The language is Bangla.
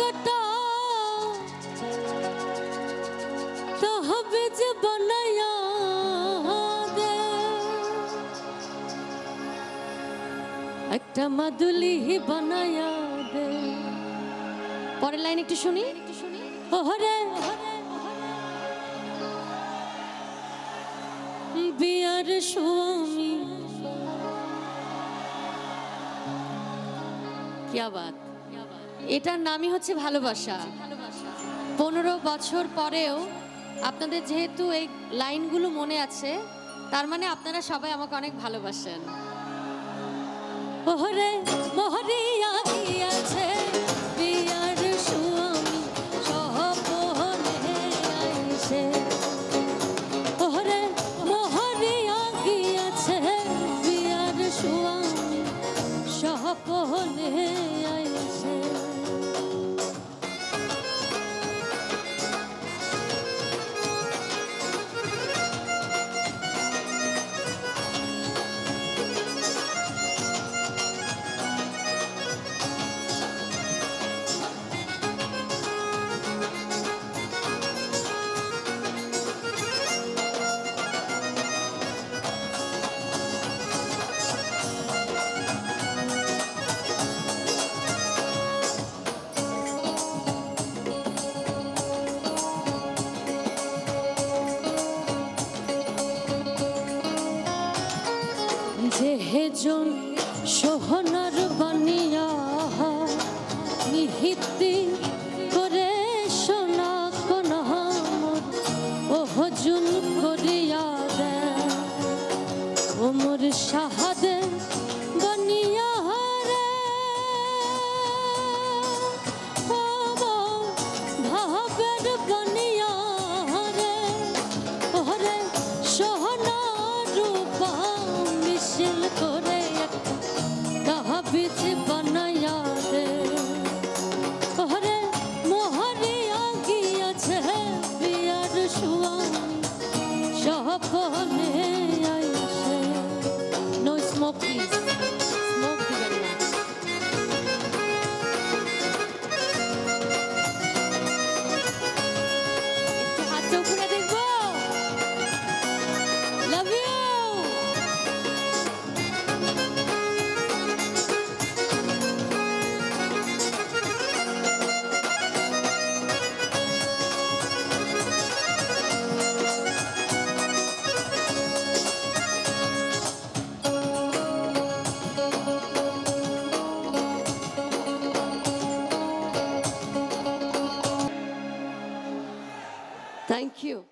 बेटा तहबीज बनाया दे একটা মাদুলি বানায়া দে পরের লাইন একটু শুনি ওরে বিয়ার স্বামী কি বাত এটার নামই হচ্ছে ভালোবাসা 15 বছর পরেও আপনাদের যেহেতু এই লাইনগুলো মনে আছে তার মানে আপনারা সবাই আমাকে অনেক ভালোবাসেন ওরে মোহরিয়া গিয়েছে বিয়ার স্বামী সহপনে আইছে ওরে মোহরিয়া গিয়েছে বিয়ার স্বামী সহপনে আইছে যেজন সোহনার বানিয়া নিহিতি করে সোনা কোনহামত ওহজুন করিয়া দে ওমর শাহাদে বানিয়া রে ভাবের বানিয়া রে ওরে সোহনা রূপা মিশিল করে তাহবিজ বানায়া দে ওরে মোহরিয়া গিয়েছে বিয়ার স্বামী সহপনে আইছে নো স্মোক প্লিজ স্মোক দিবেন না একটু হাতটা উপরে দেখবো লাভ ইউ Thank you.